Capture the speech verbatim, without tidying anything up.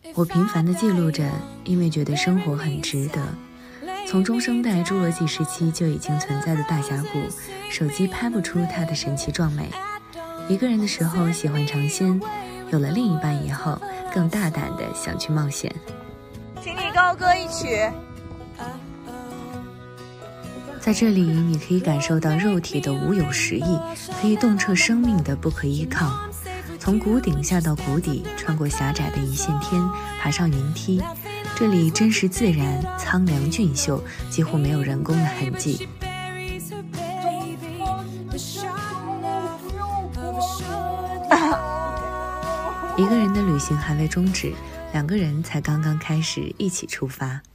我频繁地记录着，因为觉得生活很值得。从中生代侏罗纪时期就已经存在的大峡谷，手机拍不出它的神奇壮美。一个人的时候喜欢尝鲜，有了另一半以后，更大胆地想去冒险。 请你高歌一曲。 在这里，你可以感受到肉体的无有实意，可以洞彻生命的不可依靠。从谷顶下到谷底，穿过狭窄的一线天，爬上云梯。这里真实自然，苍凉俊秀，几乎没有人工的痕迹。一个人的旅行还未终止，两个人才刚刚开始一起出发。